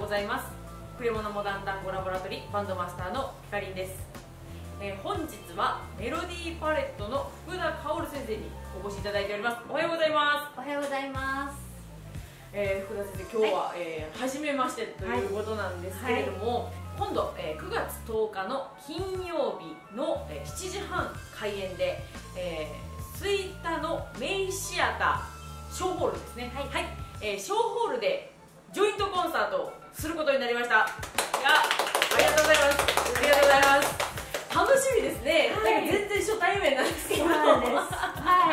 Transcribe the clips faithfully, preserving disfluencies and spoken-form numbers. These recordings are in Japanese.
ございます。プレモノモダンタンゴラボラトリバンドマスターのピカリンです。えー、本日はメロディーパレットの福田薫先生にお越しいただいております。おはようございます。 おはようございます。 えー、福田先生、今日は、はい、えー、初めましてということなんですけれども、はい、今度、えー、くがつとおかの金曜日の、えー、しちじはん開演で、えー、吹田のメイシアターショーホールですね、はい、はい、えー、ショーホールでジョイントコンサートをすることになりました。いや、ありがとうございます。ありがとうございます。楽しみですね。はい、なんか全然初対面なんですけど、はい、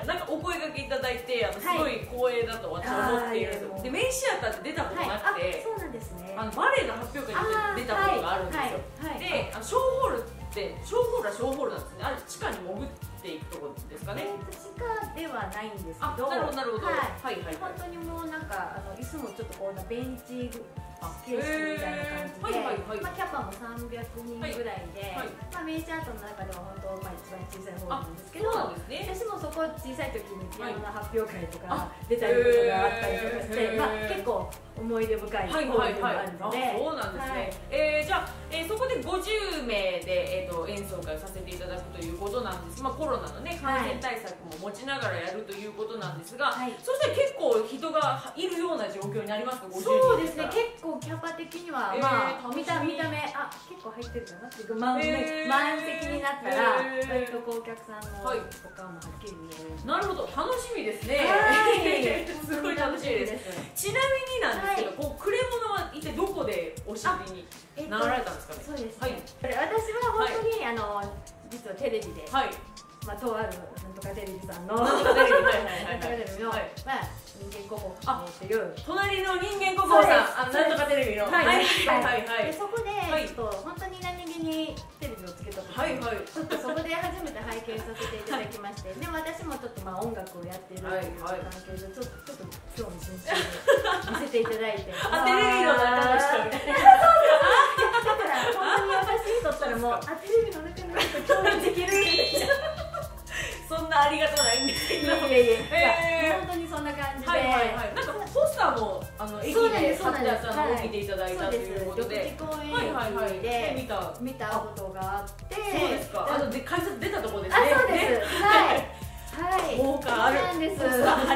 なんかお声掛けいただいて、あのすごい光栄だと私は思っているんですよ。で、メイシアターって出たことなくて、 そうなんですね。 あのバレエの発表会に出たことがあるんですよ。で、あのショーホールってショーホールはショーホールなんですね。あれ地下に潜っていくところですかね。 地下ではないんですけど、 なるほどなるほど。はいはい。 本当にもうなんかあの椅子もちょっとこうなベンチ形式みたいな感じで、まあキャパもさんびゃくにんぐらいで、まあメイチャートの中では本当まあ一番小さい方なんですけど、私もそこ小さい時にピアノの発表会とか出たりとかがあったりとかして、まあ結構思い出深い方でもあるので、 そうなんですね。えー、じゃあ、えー、そこでごじゅうめいで、えー、と演奏会をさせていただくということなんです。まあコロナのね感染対策も持ちながらやるということなんですが、はい、そしたら結構人がいるような状況になりますか？ そうですね、結構キャパ的には、まあ、見た見た目、あ、結構入ってるかなっていう満席になったら、割とこうお客さんのお顔もはっきり見える。 なるほど、楽しみですね。すごい楽しみです。ちなみになんですけど、こうクレモノは一体どこでお知りになられたんですかね？ そうですね、私は本当にあの実はテレビで、まあとあるなんとかテレビさんのなんとかテレビのまあ人間国宝っていう隣の人間国宝さん、なんとかテレビの、はいはいはい、 そこでちょっと本当に何気にテレビをつけた時にちょっとそこで初めて拝見させていただきまして、でも私もちょっとまあ音楽をやっているという関係でちょっとちょっと興味津々で見せていただいて、 あ、テレビの中の人みたいな。 だから本当に私にとったらもう、あ、テレビの中の人興味できるみたいな。 そんなありがとうないんですけど、いやいやいや、本当にそんな感じで、 なんかポスターもあの駅で貼ってあったのを見ていただいたということで、 緑地公園で見た見たことがあって、 そうですか。あので改札出たところですね。 あ、そうです。はいはい。 豪華ある。 そうなんです。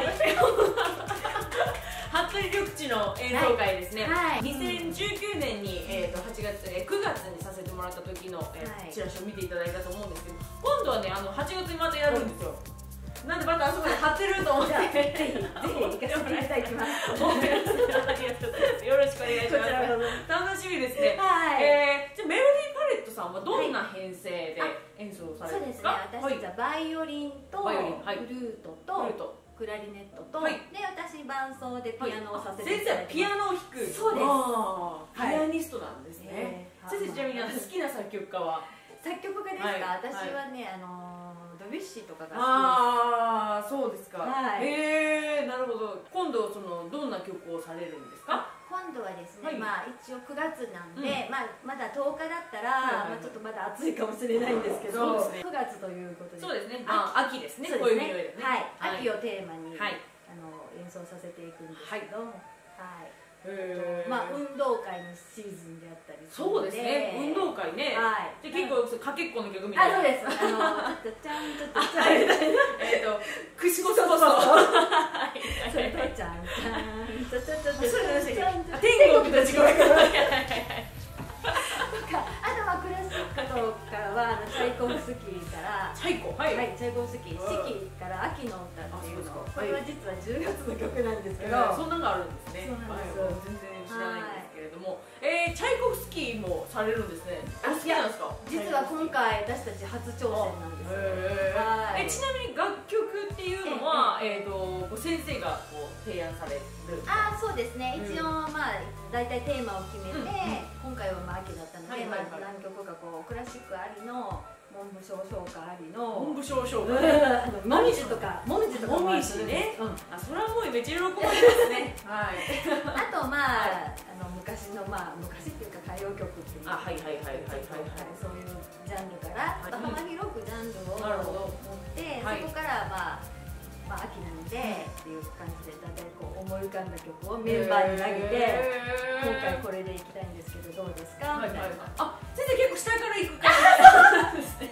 服部緑地の演奏会ですね。にせんじゅうきゅうねんにえっとはちがつえくがつにさせてもらった時のチラシを見ていただいたと思うんですけど、今度はねあのはちがつにまたやるんですよ。なんでまたあそこで貼ってると思って、ぜひぜひ行かせていただきます。ありがとうございます。よろしくお願いします。楽しみですね。はい。えー、じゃあメロディーパレットさんはどんな編成で演奏されるんですか？ そうですね。私はバイオリンとフルートとクラリネットと、で私伴奏でピアノをさせていただいて、 先生はピアノを弾く。 そうです。 ピアニストなんですね。先生、ちなみに好きな作曲家は？ 作曲家ですか？私はね、あのドビュッシーとかが好きです。 ああ、そうですか。へえ、なるほど。今度そのどんな曲をされるんですか？ 今度はですね、まあ一応くがつなんで、まあまだとおかだったら、まあちょっとまだ暑いかもしれないんですけど、くがつということで、 そうですね。まあ秋ですね。 そうですね。はい、秋をテーマにあの演奏させていくんですけど、はい。まあ運動会のシーズンであったり、 そうですね、運動会ね。はい。じゃ結構かけっこの曲みたいな。 あ、そうです。あのちょっとちゃんちょっとちゃんえっとくしこそこそ。はい。 それとちゃんちゃんちょちょちょちょちょちょ天国と地獄。 あとはクラシックとかはチャイコフスキーからチャイコはいチャイコフスキー四季から秋の歌っていうの、これは実はじゅうがつの曲なんですけど、 そんなのがあるんですね。そうなんです。全然知らないんですけれども、えチャイコフスキーもされるんですね。お好きなんですか？ 実は今回私たち初挑戦なんです。 えちなみに楽曲っていうのはえっと先生がこう提案される？ あ、そうですね。一応まあ大体テーマを決めて、今回はまあ秋だったので、まあ何曲かこうクラシックありの文部省唱歌ありの文部省唱歌、 もみじとかもみじとかもみじね。あ、それはもうめっちゃ喜ばれますね。はい。 あとまああの昔のまあ昔っていうか歌謡曲っていう、 あ、はいはいはいはいはい、 そういうジャンルから幅広くジャンルを持って、そこからまあまあ秋なのでっていう感じでだんだんこう思い浮かんだ曲をメンバーに投げて、今回これでいきたいんですけどどうですかみたいな。 あ、先生結構下から行く感じですね。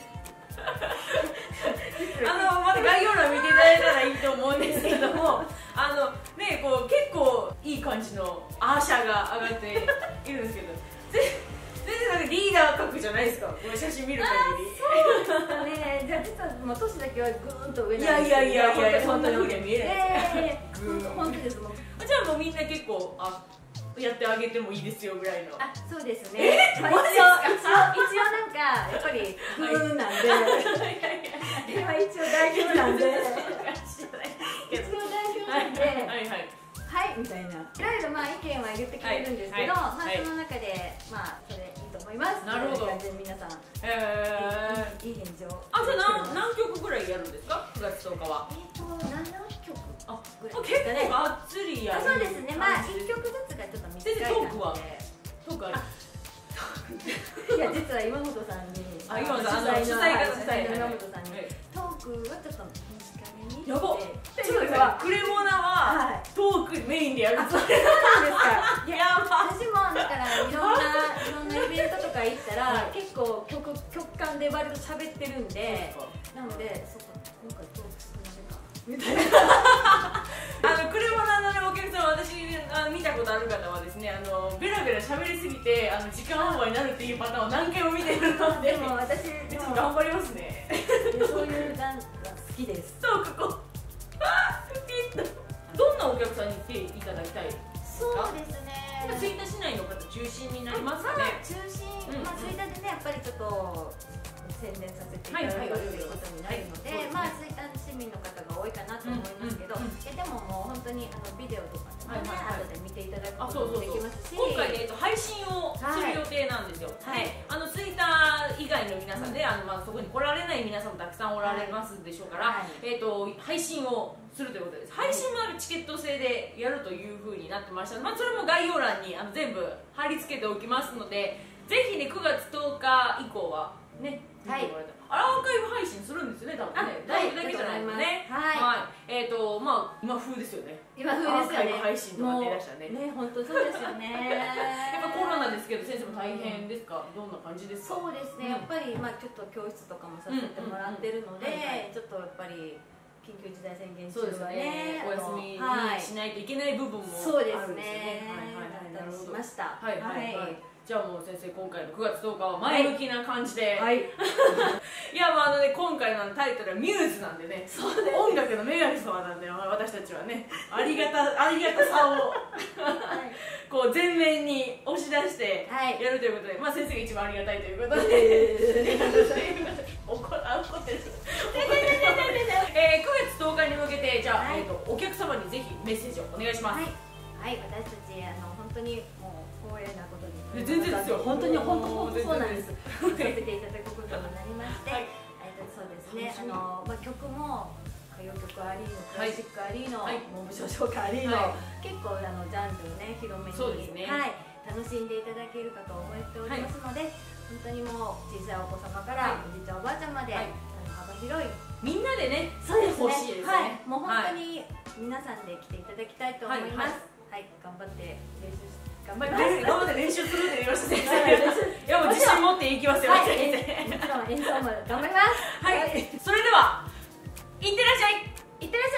あのまた概要欄見ていただいたらいいと思うんですけども、あのねこう結構いい感じのアーシャが上がっているんですけど、全然なんかリーダー格じゃないですか、これ写真見る限り。 そうですね。じゃあ実はもう年だけはぐーんと上なんですけど、 いやいやいやいやそんな風には見えないですよ。本当です。もうじゃあもうみんな結構あやってあげてもいいですよぐらいの。 あ、そうですね。まあ、一応一応一応なんかやっぱりグーなんで、今一応代表なんで、一応代表なんで、 はいはい。 はいみたいな、いろいろまあ意見は言ってくれるんですけど、まあその中でまあそれいいと思います。 なるほど。 感じで皆さん、 ええ、 いい返事を。 あ、それ何何曲ぐらいやるんですか？くがつとおかは。 えっとななきょく。 あ、結構がっつりやる。 そうですね。まあいっきょくずつがちょっと短い感じで。 トークは？トークある。 いや実は今本さんに、 あ、今本さん主催の主催が主催の今本さんにトークはちょっと短めに。 やばっ。ちょっとさ、クレモナはトークメインでやる。 そうなんですか。 いや、 私もだからいろんないろんなイベントとか行ったら結構曲曲間で割と喋ってるんで、なのでそこ今回トーク少なめかみたいな。 あのクレモナのねお客さん、私あの見たことある方はですね、あのベラベラ喋りすぎてあの時間オーバーになるっていうパターンを何回も見てるので、 でも私ちょっと頑張りますね。 そういうなんか好きです。 そうここ。ピッと。どんなお客さんに来ていただきたいですか？ そうですね。 吹田市内の方中心になりますかね。 中心、まあ吹田でねやっぱりちょっと宣伝させていただくということになるので、まあ吹田市民の方が多いかなと思いますけど、でももう本当にあのビデオとかね後で見ていただくこともできますし、 今回で配信をする予定なんですよ。で、あの吹田以外の皆さんで、あのまあそこに来られない皆さんもたくさんおられますでしょうから、えっと配信をするということです。配信もあるチケット制でやるというふうになってました。まあそれも概要欄にあの全部貼り付けておきますので、ぜひねくがつとおか以降はね、はい、あれアーカイブ配信するんですよね、多分ね。ライブだけじゃないのね。はい。えっとまあ今風ですよね。 今風ですよね。 アーカイブ配信とか出だしたね。 ね、本当そうですよね。 やっぱコロナですけど先生も大変ですか？どんな感じですか？ そうですね。やっぱりまあちょっと教室とかもさせてもらってるので、ちょっとやっぱり緊急事態宣言中はね、 お休みにしないといけない部分もあるんですよね。 はいはいはい。しました。 はいはいはい。じゃあもう先生今回のくがつとおかは前向きな感じで、はい、いやまああのね今回のタイトルはミューズなんでね、音楽の女神様なんで私たちはねありがたありがたさをこう前面に押し出してやるということで、まあ先生が一番ありがたいということで怒ってる。えー、くがつとおかに向けてじゃあ、はい、えー、とお客様にぜひメッセージをお願いします。 はい、はい、私たちあの本当にもう光栄なことに全然ですよ、 本当に本当本当そうなんです。させていただくことになりまして、はい、えっとそうですね、あのまあ曲も歌謡曲ありのクラシックありの文部少女歌ありの結構あのジャンルをね広めに、はい、楽しんでいただけるかと思っておりますので、本当にもう小さいお子様からおじいちゃんおばあちゃんまで幅広いみんなでね、 そうですね、はい、もう本当に皆さんで来ていただきたいと思います。はい、頑張って練習して頑張ります。 頑張って練習するって言いました先生。いやもう自信持っていきますよ。 はい、もちろん演奏も頑張ります。 はい、それではいってらっしゃい。 いってらっしゃい。